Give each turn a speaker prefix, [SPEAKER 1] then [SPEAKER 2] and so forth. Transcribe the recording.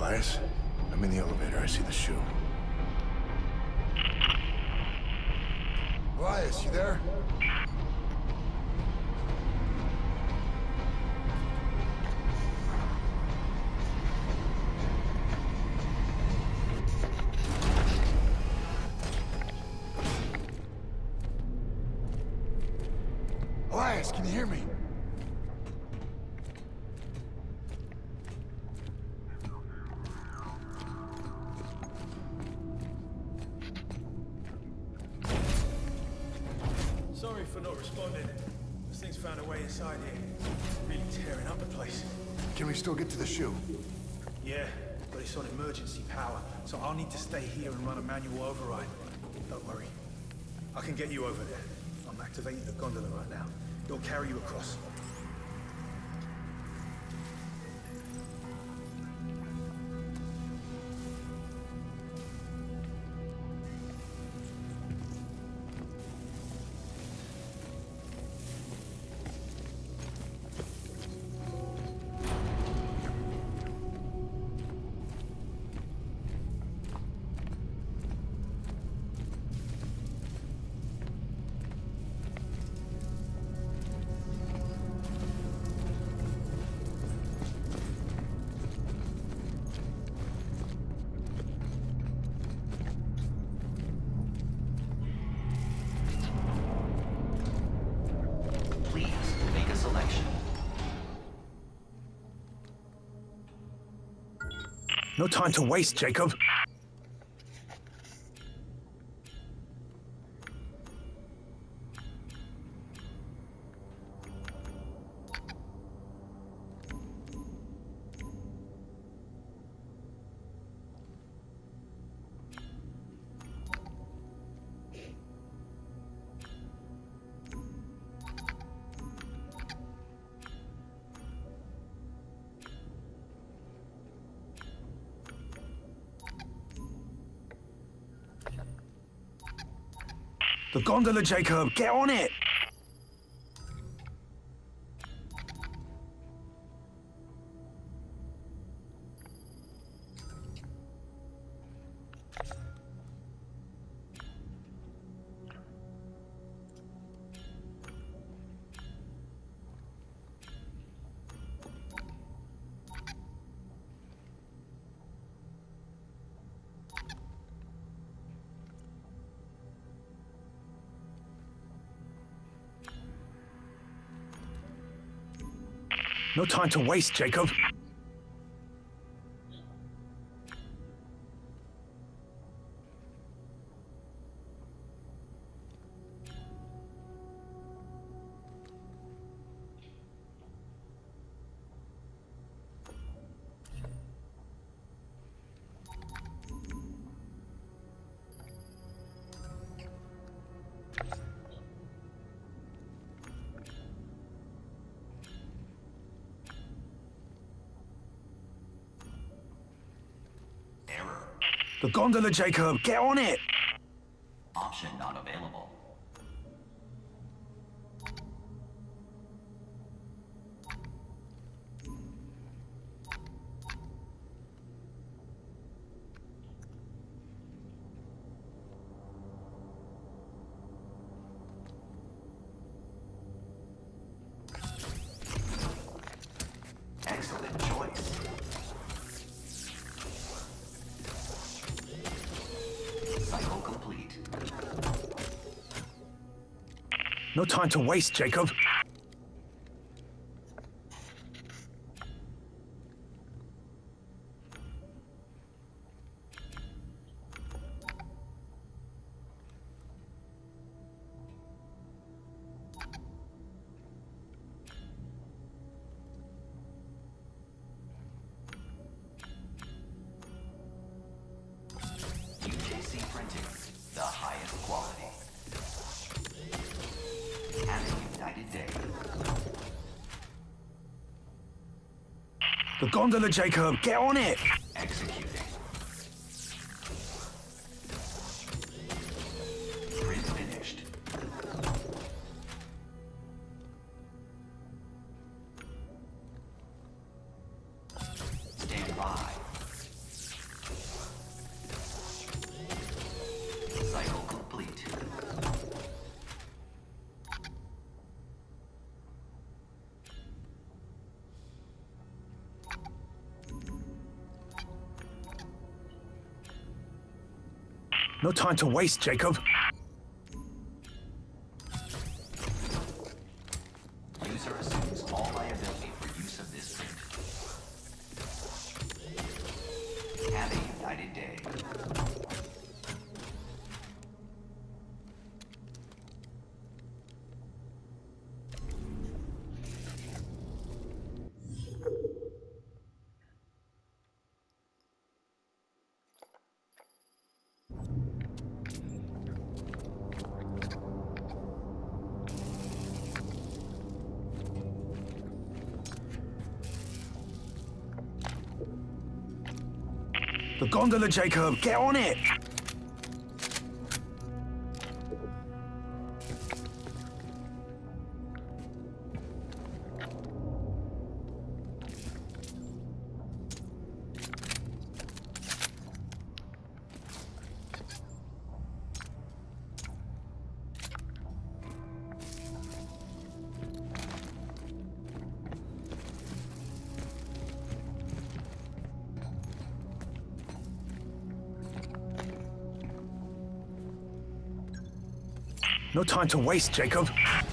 [SPEAKER 1] Elias? I'm in the elevator. I see the shoe. Elias, you there? Elias, can you hear me?
[SPEAKER 2] Sorry for not responding. This thing's found a way inside here. Really tearing up the place.
[SPEAKER 1] Can we still get to the shoe?
[SPEAKER 2] Yeah, but it's on emergency power, so I'll need to stay here and run a manual override. Don't worry. I can get you over there. I'm activating the gondola right now. It'll carry you across.
[SPEAKER 1] No time to waste, Jacob. The gondola, Jacob! Get on it! No time to waste, Jacob. The gondola, Jacob! Get on it!
[SPEAKER 3] Option not available. Excellent choice. Cycle complete.
[SPEAKER 1] No time to waste, Jacob.
[SPEAKER 3] UJC printing, the highest quality. Have a united day.
[SPEAKER 1] The gondola, Jacob! Get on it!
[SPEAKER 3] Executing. Print finished. Stand by.
[SPEAKER 1] No time to waste, Jacob.
[SPEAKER 3] User assumes all liability for use of this print. Have a united day.
[SPEAKER 1] The gondola, Jacob. Get on it. No time to waste, Jacob.